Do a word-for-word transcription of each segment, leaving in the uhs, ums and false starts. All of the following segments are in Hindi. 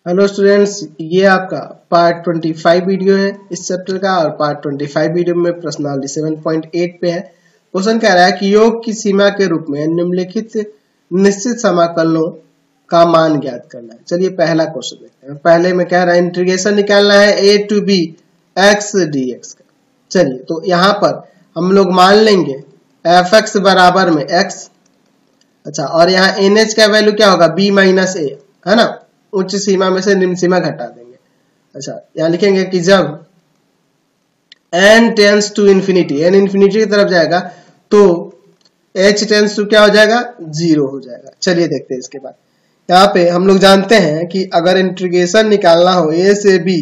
हेलो स्टूडेंट्स, ये आपका पार्ट पच्चीस वीडियो है इस चैप्टर का। और पार्ट पच्चीस वीडियो में प्रश्नावली सात पॉइंट आठ पे है। क्वेश्चन कह रहा है कि योग की सीमा के रूप में निम्नलिखित निश्चित समाकलनों का मान ज्ञात करना है। चलिए पहला क्वेश्चन देखते हैं। पहले में कह रहा है इंटीग्रेशन निकालना है a to b x d x का। चलिए तो यहाँ पर हम लोग मान लेंगे एफ एक्स बराबर में एक्स। अच्छा, और यहाँ एन एच का वैल्यू क्या होगा, बी माइनस ए, है ना। उच्च सीमा में से निम्न सीमा घटा देंगे। अच्छा, यहाँ लिखेंगे कि जब n tends to infinity, n infinity की तरफ जाएगा तो h टेंस टू क्या हो जाएगा, जीरो हो जाएगा। चलिए देखते हैं इसके बाद। यहाँ पे हम लोग जानते हैं कि अगर इंटीग्रेशन निकालना हो a से b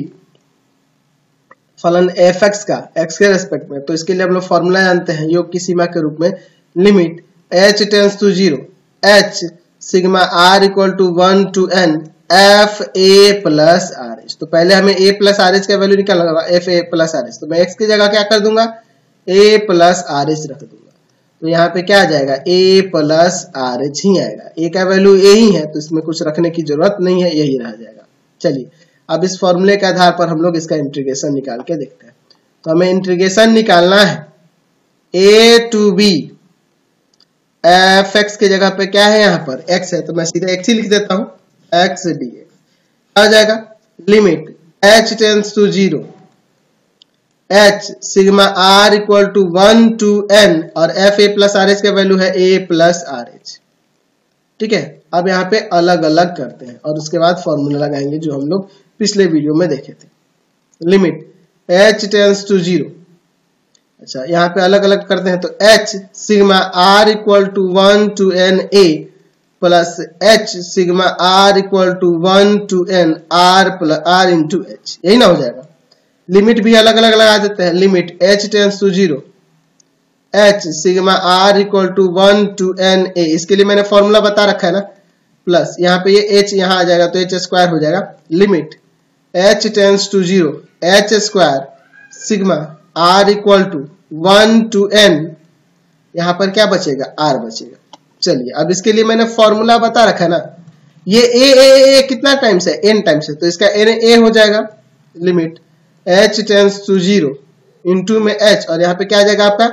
फलन fx का x के रेस्पेक्ट में, तो इसके लिए हम लोग फॉर्मूला जानते हैं योग की सीमा के रूप में। Limit h tends to zero h sigma r equal to one to n f a plus r h. तो पहले हमें ए प्लस आर एच का वैल्यू निकालना होगा, f a plus r h. तो मैं एक्स की जगह क्या कर दूंगा, ए प्लस आर एच रख दूंगा। तो यहाँ पे क्या आ जाएगा, ए प्लस आर एच ही आएगा। ए का वैल्यू ए ही है तो इसमें कुछ रखने की जरूरत नहीं है, यही रह जाएगा। चलिए अब इस फॉर्मूले के आधार पर हम लोग इसका इंटीग्रेशन निकाल के देखते हैं। तो हमें इंटीग्रेशन निकालना है a to b f x की जगह पे क्या है, यहाँ पर एक्स है तो मैं सीधे एक्स ही लिख देता हूँ, एक्स डी एक्स आ जाएगा। Limit h tends to zero h sigma r equal to one to n और f a plus r h का वैल्यू है a प्लस आर एच। ठीक है, अब यहाँ पे अलग अलग करते हैं और उसके बाद फॉर्मूला लगाएंगे जो हम लोग पिछले वीडियो में देखे थे। Limit h tends to zero, अच्छा यहाँ पे अलग अलग करते हैं तो h sigma r equal to one to n a plus h sigma r equal to one to n r plus r into h, यही ना हो जाएगा। लिमिट भी अलग अलग लगा देते हैं। Limit h tends to zero h sigma r equal to one to n a, इसके लिए मैंने फॉर्मूला बता रखा है ना, प्लस यहाँ पे ये h यहाँ आ जाएगा तो h स्क्वायर हो जाएगा। Limit h tends to zero h square sigma r equal to one to n, यहाँ पर क्या बचेगा, r बचेगा। चलिए अब इसके लिए मैंने फॉर्मूला बता रखा है ना, ये a a a कितना टाइम्स है, n टाइम्स है तो इसका n a हो जाएगा। Limit h tends to zero into में h और यहाँ पे क्या आ जाएगा आपका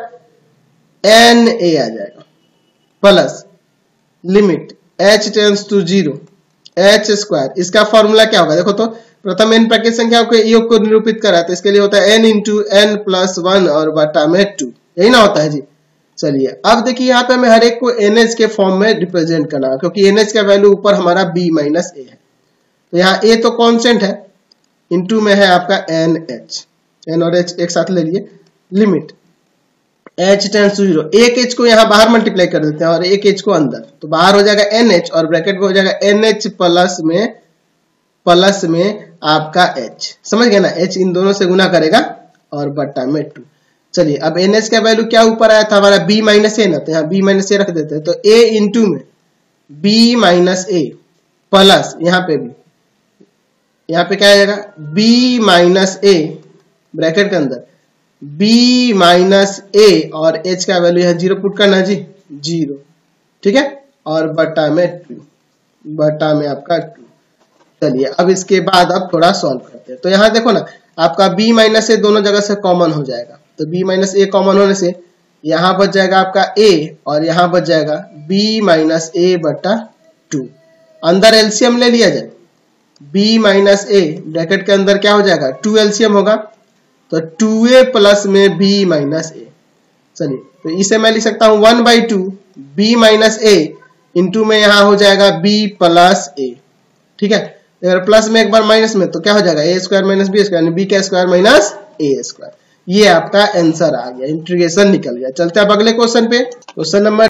n a आ जाएगा plus limit h tends to zero h square, इसका फॉर्मूला क्या होगा, देखो तो प्रथम n प्राकृत संख्या के योग को निरूपित करा तो इसके लिए होता है n into n plus one और बटा में टू, यही ना होता है जी। चलिए अब देखिए यहाँ पे हमें हर एक को nh के फॉर्म में रिप्रेजेंट करना है क्योंकि nh का वैल्यू ऊपर हमारा b माइनस ए है। तो यहाँ a तो कांस्टेंट है, इनटू में है आपका nh, n और h एक साथ ले लिए। Limit h tends to zero, एक h को यहाँ बाहर मल्टीप्लाई कर देते हैं और एक h को अंदर, तो बाहर हो जाएगा nh और ब्रैकेट में हो जाएगा nh प्लस में प्लस में आपका h, समझ गए ना, h इन दोनों से गुना करेगा और बट्टा में टू। चलिए अब nh का वैल्यू क्या ऊपर आया था हमारा b माइनस ए ना, तो यहाँ b माइनस ए रख देते हैं तो a इंटू में b माइनस ए प्लस यहाँ पे भी, यहाँ पे क्या आ जाएगा b माइनस ए ब्रैकेट के अंदर b माइनस ए और h का वैल्यू यहाँ जीरो पुट करना जी, जीरो, ठीक है, और बटा में टू, बटा में आपका टू। चलिए अब इसके बाद अब थोड़ा सॉल्व करते हैं। तो यहाँ देखो ना आपका b माइनस ए दोनों जगह से कॉमन हो जाएगा, तो b माइनस ए कॉमन होने से यहाँ बच जाएगा आपका a और यहाँ बच जाएगा b माइनस ए बटा टू। अंदर एलसीएम ले लिया जाए, b माइनस ए ब्रैकेट के अंदर क्या हो जाएगा, टू एलसीएम होगा तो टू ए प्लस में b माइनस ए। चलिए तो इसे मैं लिख सकता हूँ one by two b minus a into में यहाँ हो जाएगा b प्लस ए। ठीक है, अगर प्लस में एक बार माइनस में तो क्या हो जाएगा a square minus b square, b का स्क्वायर माइनस ए स्क्वायर। ये आपका आंसर आ गया, इंटीग्रेशन निकल गया। चलते हैं अब अगले क्वेश्चन पे। Question number